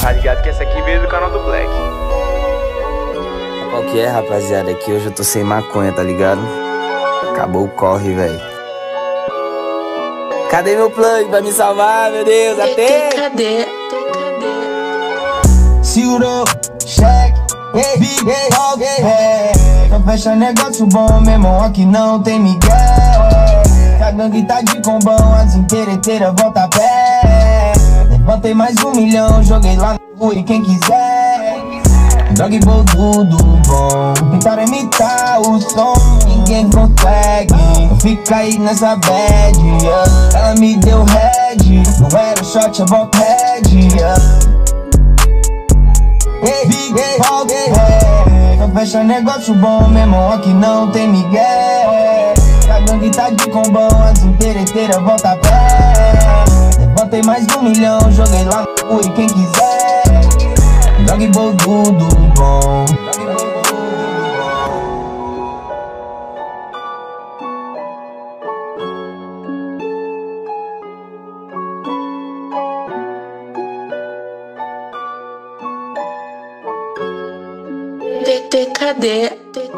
Tá ligado que essa aqui veio do canal do Black. Qual que é, rapaziada? Aqui hoje eu tô sem maconha, tá ligado? Acabou o corre, velho. Cadê meu plug pra me salvar, meu Deus? Até! Cadê? Segurou, cheque, big, então fecha negócio bom, meu irmão, aqui não tem Miguel. A gangue tá de combão, as inteiras volta a pé. Levantei mais 1 milhão, joguei lá na rua e quem quiser. Dog bowl tudo bom, tentaram imitar o som, ninguém consegue. Fica aí nessa bad, ela me deu head, não era shot, é bot head. Big, então fecha negócio bom, meu irmão, aqui não tem Miguel. A gangue tá de combão, as inteiras volta a pé. Levantei mais 1 milhão, joguei lá na rua e quem quiser. Dog bowl tudo bom. Cadê?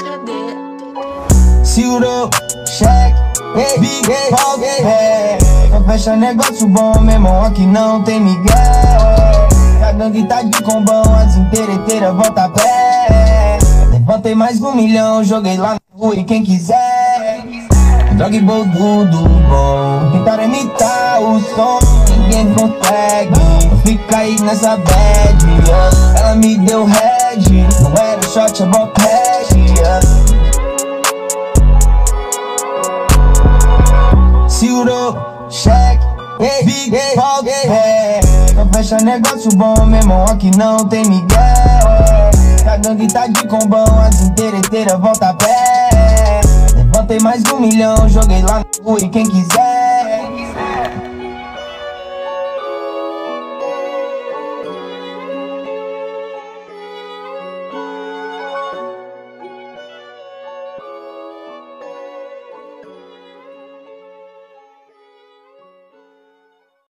Segurou, cheque, big, então fecha negócio bom, meu irmão, aqui não tem Miguel. A gangue tá de combão, as inteiras volta a pé. Levantei mais 1 milhão, joguei lá na rua e quem quiser. Dog bowl tudo bom, tentaram imitar o som, ninguém consegue. Fica aí nessa bad, ela me deu head, não era shot, é bot head. Segurou, cheque, big, então fecha negócio bom, meu irmão, aqui não tem Miguel. A gangue tá de combão, as inteiras volta a pé. Levantei mais 1 milhão, joguei lá na rua e quem quiser.